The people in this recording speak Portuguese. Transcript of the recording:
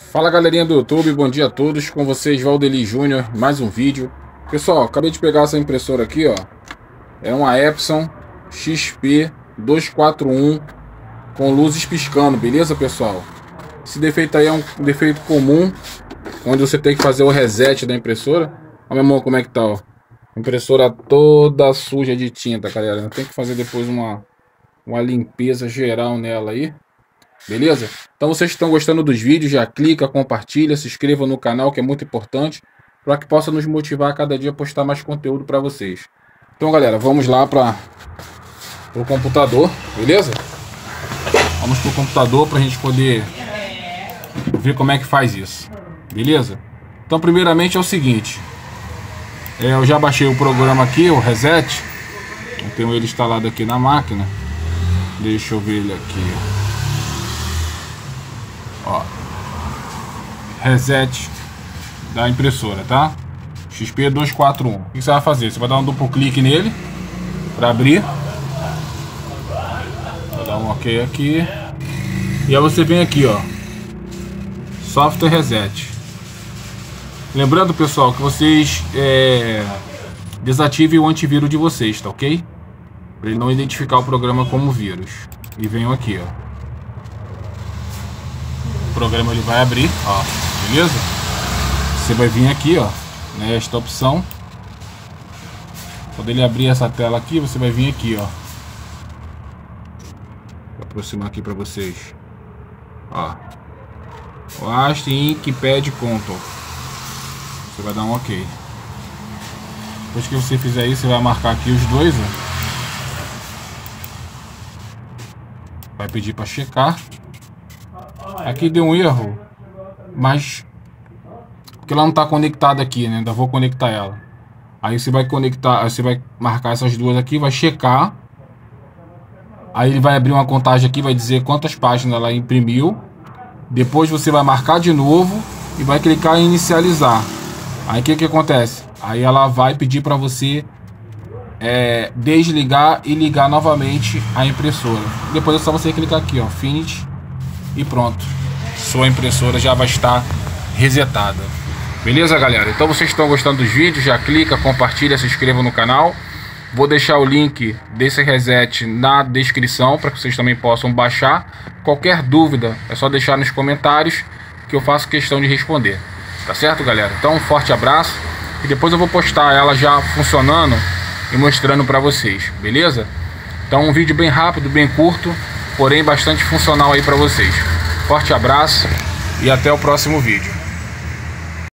Fala galerinha do YouTube, bom dia a todos, com vocês Valdeli Júnior, mais um vídeo. Pessoal, acabei de pegar essa impressora aqui, ó. É uma Epson XP 241 com luzes piscando, beleza pessoal? Esse defeito aí é um defeito comum, onde você tem que fazer o reset da impressora. Olha meu irmão como é que tá, ó. Impressora toda suja de tinta, galera. Tem que fazer depois uma limpeza geral nela aí. Beleza? Então vocês que estão gostando dos vídeos, já clica, compartilha, se inscreva no canal, que é muito importante, para que possa nos motivar a cada dia a postar mais conteúdo para vocês. Então galera, vamos lá para o computador, beleza? Vamos para o computador para a gente poder ver como é que faz isso, beleza? Então primeiramente é o seguinte, eu já baixei o programa aqui, o Reset. Eu tenho ele instalado aqui na máquina. Deixa eu ver ele aqui, ó, Reset da impressora, tá? XP 241. O que você vai fazer? Você vai dar um duplo clique nele para abrir. Vou dar um OK aqui. E aí você vem aqui, ó, Software Reset. Lembrando, pessoal, que vocês desativem o antivírus de vocês, tá ok? Para ele não identificar o programa como vírus. E venham aqui, ó. O programa ele vai abrir, ó, beleza? Você vai vir aqui, ó, nesta opção. Quando ele abrir essa tela aqui, você vai vir aqui, ó. Vou aproximar aqui para vocês, ó. Last Ink Pad Control. Você vai dar um OK. Depois que você fizer isso, você vai marcar aqui os dois, ó. Vai pedir para checar. Aqui deu um erro, mas porque ela não está conectada aqui, né? Ainda vou conectar ela. Aí você vai conectar, você vai marcar essas duas aqui, vai checar. Aí ele vai abrir uma contagem aqui, vai dizer quantas páginas ela imprimiu. Depois você vai marcar de novo e vai clicar em inicializar. Aí o que acontece? Aí ela vai pedir para você desligar e ligar novamente a impressora. Depois é só você clicar aqui, ó, Finish. E pronto, sua impressora já vai estar resetada. Beleza, galera? Então vocês estão gostando dos vídeos, já clica, compartilha, se inscreva no canal. Vou deixar o link desse reset na descrição para que vocês também possam baixar. Qualquer dúvida é só deixar nos comentários que eu faço questão de responder. Tá certo, galera? Então um forte abraço e depois eu vou postar ela já funcionando e mostrando para vocês, beleza? Então um vídeo bem rápido, bem curto, porém bastante funcional aí para vocês. Forte abraço e até o próximo vídeo.